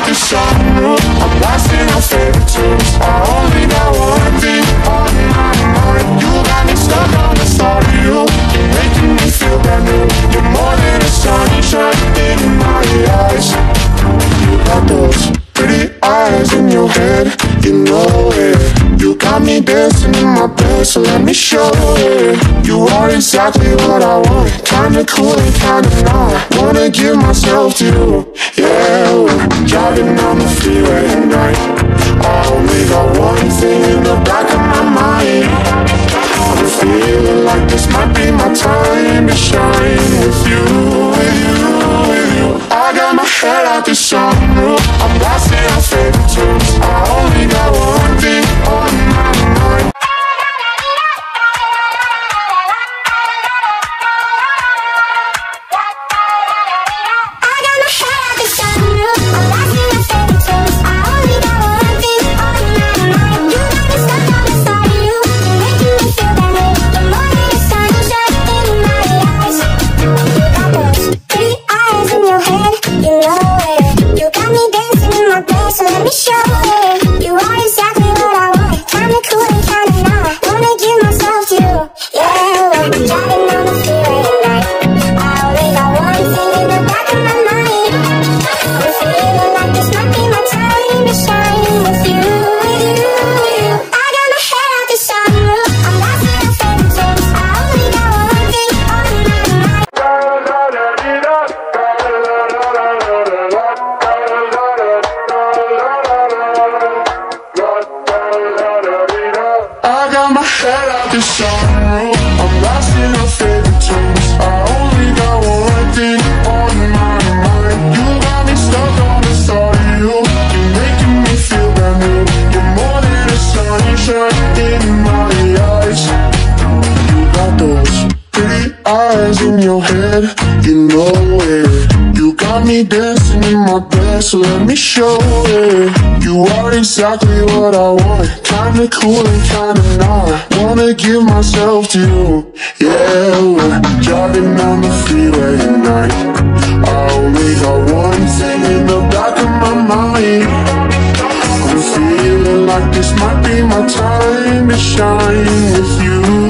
the sunroof, I'm blasting our favorite tunes. I only got one thing on my mind. You got me stuck on the thought of you. You're making me feel brand new. You're more than a sunshine in my eyes. You got those pretty eyes in your head, you know it. You got me dancing in my bed, so let me show it. You are exactly what I want, kinda cool and kinda not. Wanna give myself to you, yeah. We're driving down the freeway at night. I only got one thing in the back of my mind. I'm feeling like this might be my time to shine with you, with you, with you. I got my head out the sunroof, I'm blasting our favorite tunes. I only got one thing on my mind. So let me show it. You are exactly what I want, kinda cool and kinda not. Wanna give myself to you, yeah. We're driving down the freeway at night. I only got one thing in the back of my mind. I'm feeling like this might be my time to shine with you.